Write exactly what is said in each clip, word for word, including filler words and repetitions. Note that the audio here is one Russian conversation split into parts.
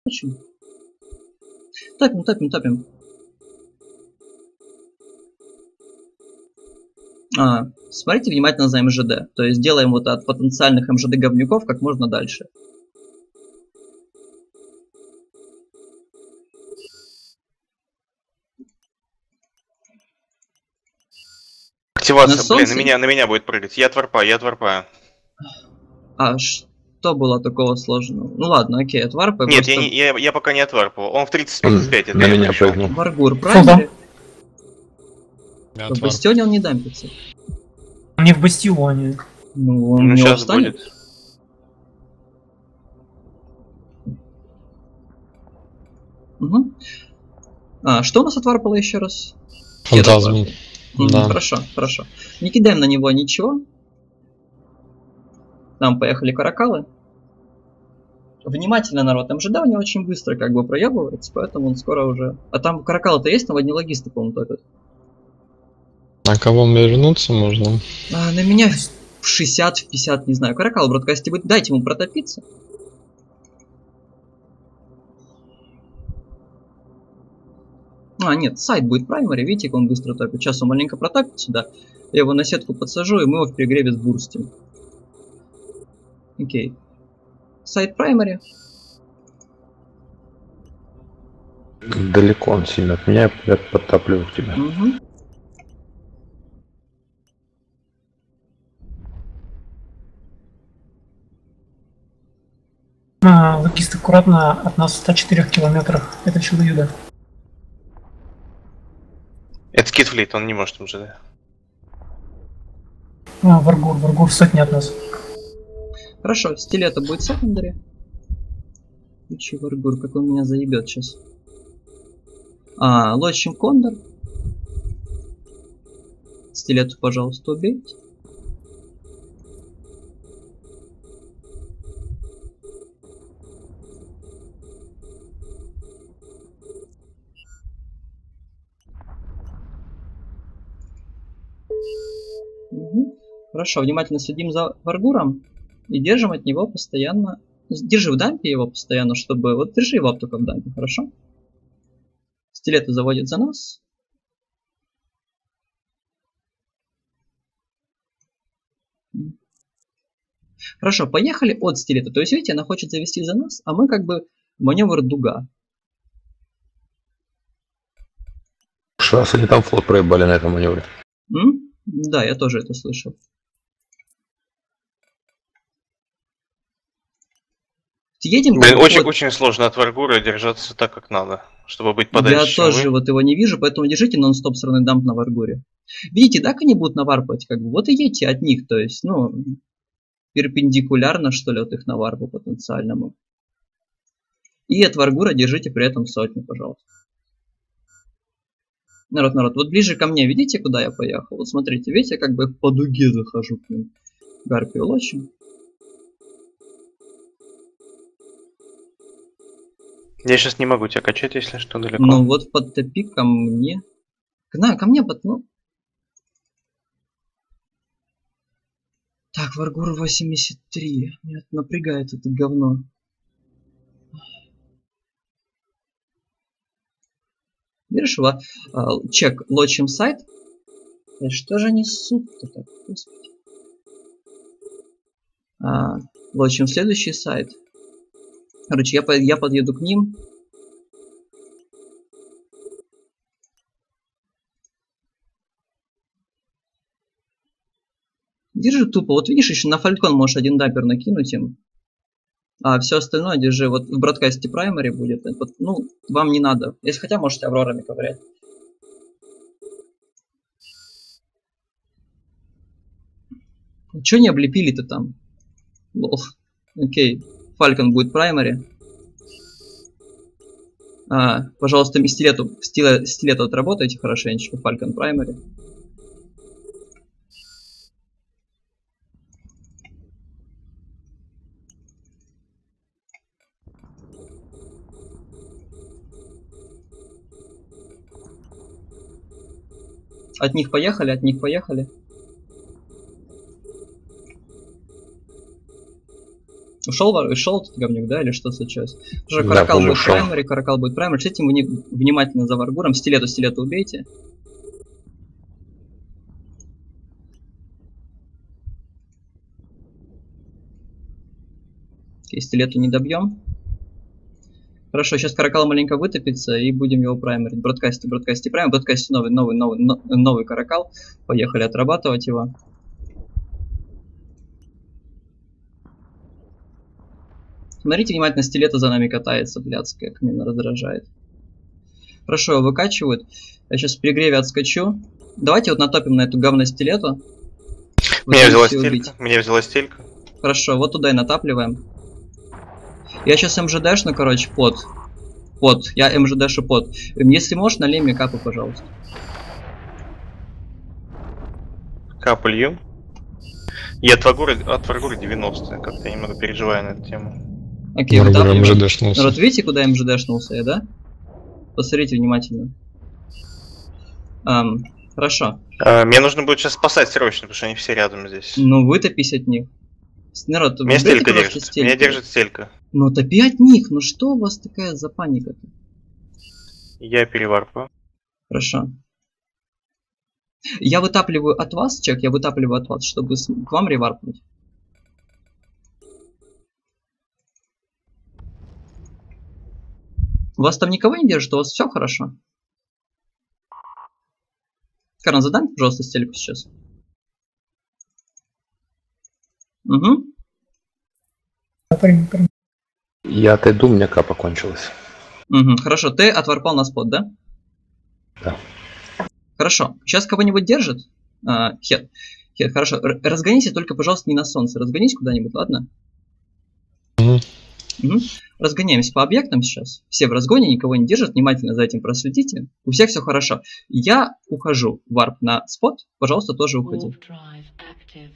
Топим, топим, топим. А, смотрите внимательно за МЖД. То есть делаем вот от потенциальных МЖД говнюков как можно дальше. Активация, На блин, солнце... на меня, на меня будет прыгать. Я отварпаю, я отварпаю. А, что было такого сложного? Ну ладно, окей, отварпай. Нет, просто... я, не, я, я пока не отварпал. Он в тридцать Он тридцать пять, это на я меня причем. прыгнул. Варгур, правильно? Я В бастионе он не дампится. Он не в бастионе. Ну, он Ну, не сейчас встанет. будет. Угу. А, что у нас отварпало еще раз? Фантазм. Да. Хорошо, хорошо. Не кидаем на него ничего. Там поехали каракалы. Внимательно, народ. МЖД у него очень быстро как бы проебывается, поэтому он скоро уже... А там каракалы-то есть, но одни логисты, по-моему, топят. А кого мне вернуться можно? А, на меня в шестьдесят, в пятьдесят, не знаю. Каракал, бродкасте будет. Дайте ему протопиться. А, нет, сайт будет праймари, видите, как он быстро топит. Сейчас он маленько протопит сюда. Я его на сетку подсажу, и мы его в перегреве сбурстим. Окей. Сайт праймари. Далеко он сильно от меня, я подтоплю тебя. Угу. А, логист аккуратно от нас в ста четырёх километрах. Это чудо-юдо. Это Китфлит, он не может МЖД. А, Варгур, Варгур сотни от нас. Хорошо, стилета будет секондари. Ичи Варгур, как он меня заебет сейчас. А, лочим кондор. Стилету, пожалуйста, убейте. Угу. Хорошо, внимательно следим за Варгуром и держим от него постоянно. Держи в дампе его постоянно, чтобы... Вот держи его только в дампе, хорошо? Стилеты заводят за нас. Хорошо, поехали от стилета. То есть, видите, она хочет завести за нас, а мы как бы маневр дуга. Раз они там флот проебали на этом маневре. М? Да, я тоже это слышал. Едем. Блин, очень, вот. очень сложно от Варгура держаться так, как надо, чтобы быть подальше. Я тоже вы. вот его не вижу, поэтому держите нон-стоп стороны дамп на Варгуре. Видите, так они будут наварпать, как бы. Вот и едьте от них, то есть, ну, перпендикулярно, что ли, от их наварпу потенциальному. И от Варгура держите при этом сотню, пожалуйста. Народ, народ, вот ближе ко мне, видите, куда я поехал? Вот смотрите, видите, как бы по дуге захожу к ним. Гарпию лочим. Я сейчас не могу тебя качать, если что, далеко. Ну вот подтопи ко мне. На, ко мне под... Ну. Так, Варгур восемьдесят три. Меня напрягает это говно. Видишь, его? Чек, лочим сайт. Да что же несут-то так, господи. А, лочим следующий сайт. Короче, я, по, я подъеду к ним. Держи тупо. Вот видишь, еще на Фалькон можешь один даппер накинуть им. А все остальное держи. Вот в бродкасте праймари будет. Вот, ну, вам не надо. Если хотя, можете аврорами ковырять. Че не облепили-то там? Лол. Окей. Фалькон будет праймари. А, пожалуйста, стилету, стиле, стилету отработайте хорошенечко. Фалькон праймари. От них поехали, от них поехали. ушел, ушел этот говнюк, да, или что сейчас? Уже Да, Каракал будет ушел. праймари, Каракал будет праймари. С этим вни внимательно за Варгуром. Стилету, стилету убейте. Окей, стилету не добьем. Хорошо, сейчас Каракал маленько вытопится и будем его праймерить. Бродкасте, бродкасте прайм, бродкасте новый, новый, новый, новый Каракал. Поехали отрабатывать его. Смотрите внимательно, стилета за нами катается, блядская, как меня раздражает. Хорошо, его выкачивают. Я сейчас в перегреве отскочу. Давайте вот натопим на эту говно стилету. Меня взяла стелька. Меня взяла стелька. Хорошо, вот туда и натапливаем. Я сейчас МЖДшну, короче, под. Под. Я МЖДшу под. Если можешь, налей мне капы, пожалуйста. Капы лью. Я от Варгура, от Варгура девяносто. Как-то я немного переживаю на эту тему. Окей, Варгур вытапливаем. МЖДшнулся. Народ, видите, куда МЖДшнулся я, да? Посмотрите внимательно. Ам, хорошо. А, мне нужно будет сейчас спасать срочно, потому что они все рядом здесь. Ну, вытопись от них. Народ, Меня убейте, стелька пожалуйста, держит. стельку. Меня держит стелька. Ну, топи от них. Ну, что у вас такая за паника-то? Я переварпаю. Хорошо. Я вытапливаю от вас, чек, я вытапливаю от вас, чтобы с- к вам реварпнуть. У вас там никого не держит, у вас все хорошо? Карен, задай мне, пожалуйста, стельку сейчас. Угу. Прям, прям. Я отойду, у меня капа кончилась. Угу. Хорошо, ты отварпал на спот, да? Да. Хорошо. Сейчас кого-нибудь держит? А, хет. Хет, хорошо. Р- разгонись только, пожалуйста, не на солнце. Разгонись куда-нибудь, ладно? Мгм. Угу. Разгоняемся по объектам сейчас. Все в разгоне, никого не держат. Внимательно за этим проследите. У всех все хорошо. Я ухожу варп на спот. Пожалуйста, тоже уходи. Warp drive active.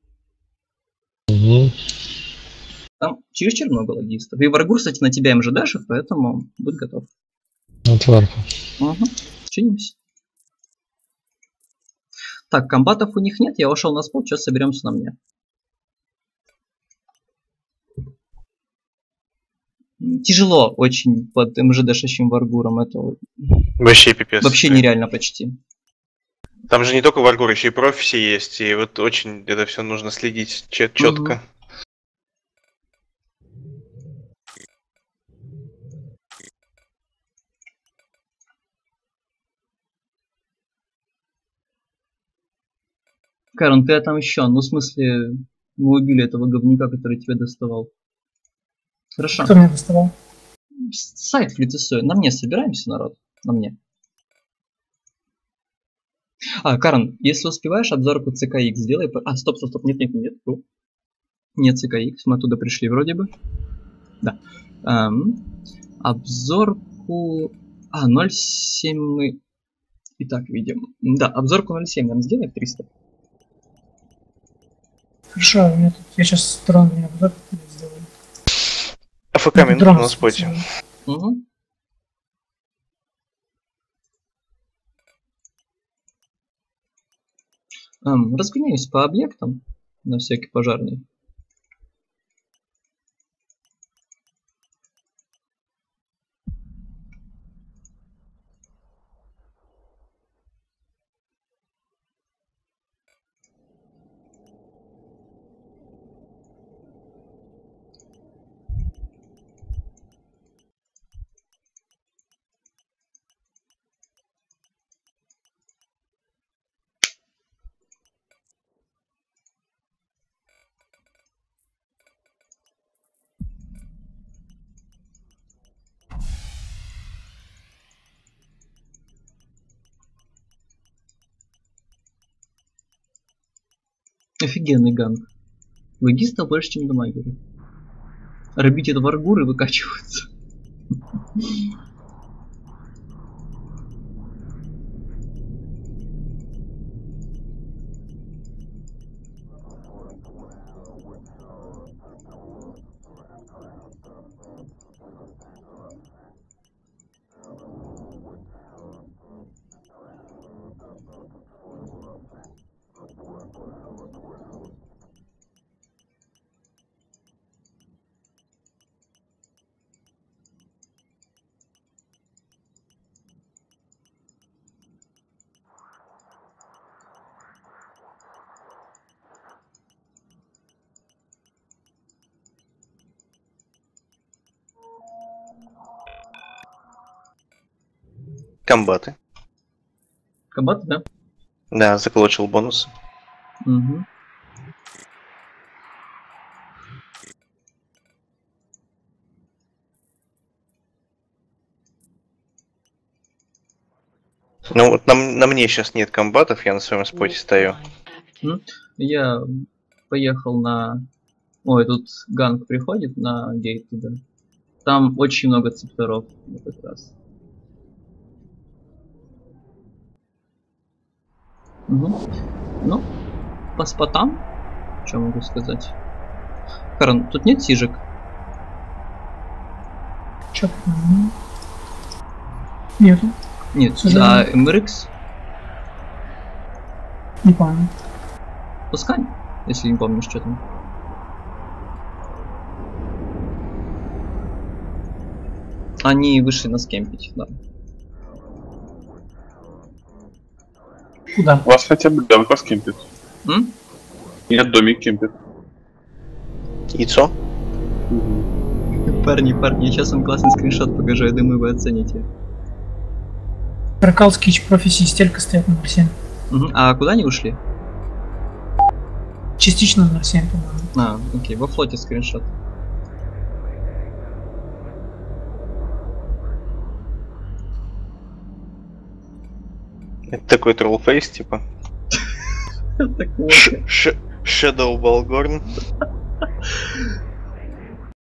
Мгм. Там чересчур много логистов. И Варгур, кстати, на тебя МЖДшит, поэтому будь готов. От варпа. Угу. Чинимся. Так, комбатов у них нет. Я ушел на спот. Сейчас соберемся на мне. Тяжело очень под МЖДшащим Варгуром. Это вот Вообще пипец. вообще нереально почти. Там же не только Варгур, еще и профиси есть. И вот очень это все нужно следить четко. Карен, ты там еще. Ну, в смысле, мы убили этого говнюка, который тебя доставал. Хорошо. Кто меня доставал? С- Сайт флитесует. На мне собираемся, народ. На мне. А, Карен, если успеваешь, обзорку си кей икс сделай. по- А, стоп, стоп, стоп. Нет, нет, нет. Ру. Нет си кей икс. Мы оттуда пришли вроде бы. Да. Ам, обзорку... А, ноль семь мы... Итак, видим. Да, обзорку ноль семь нам сделай триста. Хорошо, у меня тут, я сейчас дрон меня вот так сделаю. АФК Я тут минуту дрон на споте. сделаю. Угу. Ам, разгоняюсь по объектам на всякий пожарный. Офигенный ганг. Логистов больше, чем дамагеры. Рабить это варгуры выкачиваются. Комбаты. Комбат, да? Да, заколочил бонус. Угу. Ну вот на, на мне сейчас нет комбатов, я на своем споте стою. Я поехал на... Ой, тут ганг приходит на гейт туда. Там очень много цепторов в этот раз. Угу. Ну, по спотам, что могу сказать? Карн, тут нет сижек? Чё? Нету. Нет, Сижек. а эм эр икс? Не помню. Пускай, если не помнишь, что там. Они вышли нас кемпить, да. Куда? У вас хотя бы ДВК кемпит. М? Нет, домик кемпит. Яйцо? Парни, парни, я сейчас вам классный скриншот покажу, я думаю, вы оцените. Ракалский профессии стелька стоят номер семь. Угу. А куда они ушли? Частично номер семь, по-моему. А, окей, во флоте скриншот. Это такой троллфейс, типа. Так вот. Shadow Balgorn.